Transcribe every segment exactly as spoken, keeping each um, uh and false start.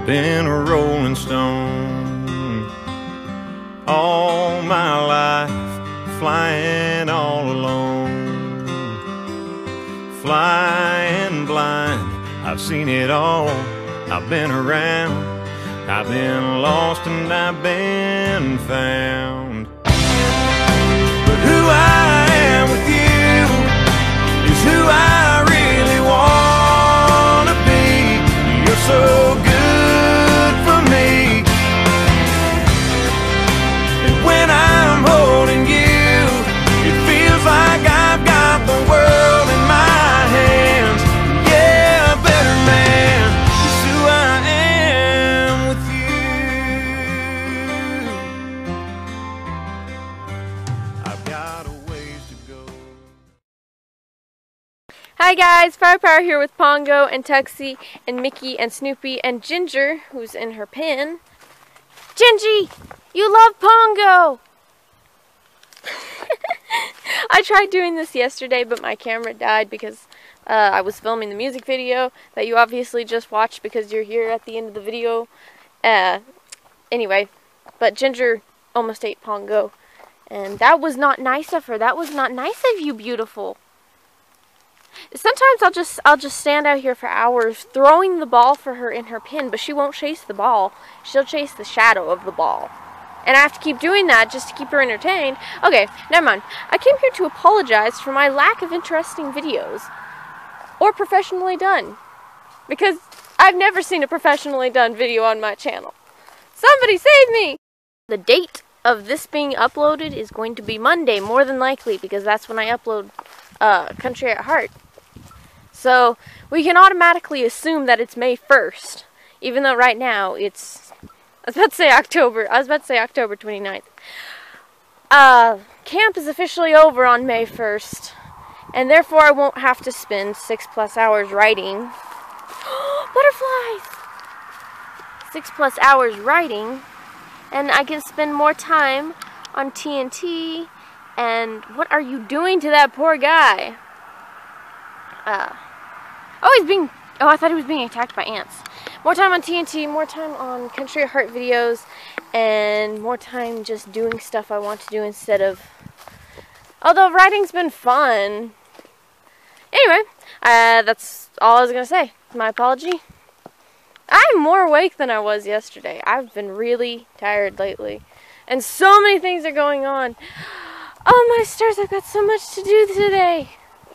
been a rolling stone all my life, flying all alone, flying blind. I've seen it all, I've been around, I've been lost and I've been found. But who I am with you is who I really wanna be. You're so good for me, and when I'm holding you, it feels like I've got the world in my hands. Yeah, a better man is who I am with you. I've got a ways to go. Hi guys, Firepower here with Pongo and Tuxie and Mickey and Snoopy and Ginger, who's in her pen. Gingy, you love Pongo! I tried doing this yesterday, but my camera died because uh, I was filming the music video that you obviously just watched because you're here at the end of the video. Uh, anyway, but Ginger almost ate Pongo, and that was not nice of her. That was not nice of you, beautiful. Sometimes I'll just I'll just stand out here for hours throwing the ball for her in her pen, but she won't chase the ball. She'll chase the shadow of the ball. And I have to keep doing that just to keep her entertained. Okay, never mind. I came here to apologize for my lack of interesting videos. Or professionally done. Because I've never seen a professionally done video on my channel. Somebody save me! The date of this being uploaded is going to be Monday, more than likely, because that's when I upload uh, Country at Heart. So, we can automatically assume that it's May first, even though right now it's, I was about to say October, I was about to say October twenty-ninth. Uh, camp is officially over on May first, and therefore I won't have to spend six plus hours writing. Butterflies! Six plus hours writing, and I can spend more time on T N T, and what are you doing to that poor guy? Uh, oh, he's being, oh, I thought he was being attacked by ants. More time on T N T, more time on Country at Heart videos, and more time just doing stuff I want to do instead of, although writing's been fun. Anyway, uh, that's all I was going to say. My apology. I'm more awake than I was yesterday. I've been really tired lately, and so many things are going on. Oh my stars, I've got so much to do today.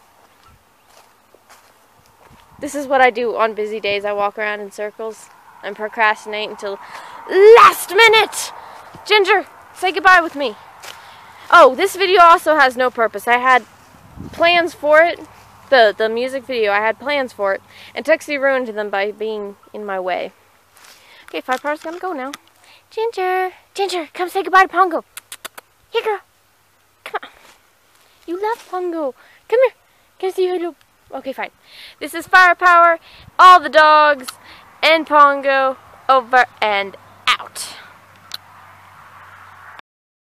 This is what I do on busy days. I walk around in circles and procrastinate until last minute. Ginger, say goodbye with me. Oh, this video also has no purpose. I had plans for it. The, the music video, I had plans for it. And Tuxie ruined them by being in my way. Okay, Firepower's gonna go now. Ginger, Ginger, come say goodbye to Pongo. Here, girl. Come on. You love Pongo. Come here. Can I see you? Okay, fine. This is Firepower, all the dogs, and Pongo, over and